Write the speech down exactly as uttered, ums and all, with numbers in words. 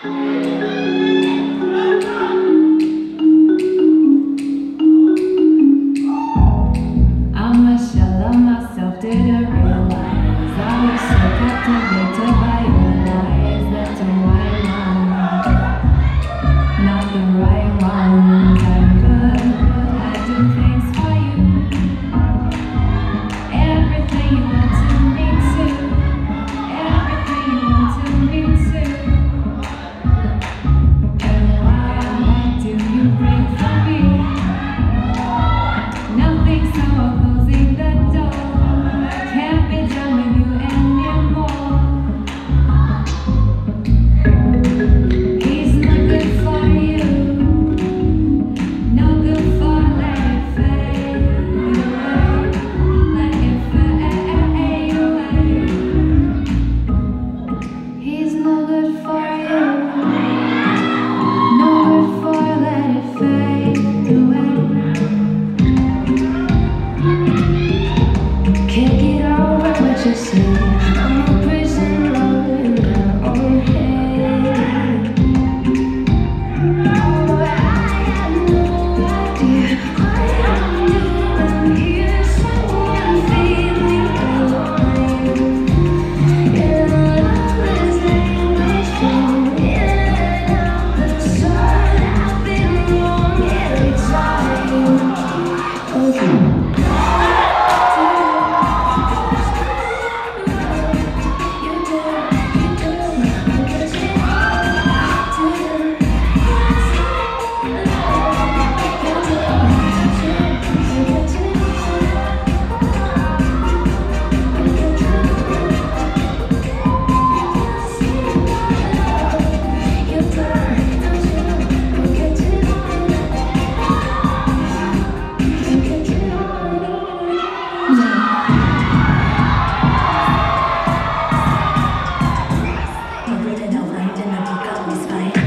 Didn't realize I was so captivated by your lies. That's the right one, not the right ones. I'm good, I do things for you. Everything you want to me too. Everything you want to me too. And why do you bring for me? Nothing, so I'm closing the door. Can't be done with you anymore. He's not good for you, no good for let it fade away, let it fade away. He's no good for you, no good for let it fade away. Can't get over what you say. I'm a prisoner in my own head. Oh, I have no idea why I'm doing here. Someone feeling alone. And love is language from in and out the sun. I've been wrong every time. Okay. Original identity got me spine.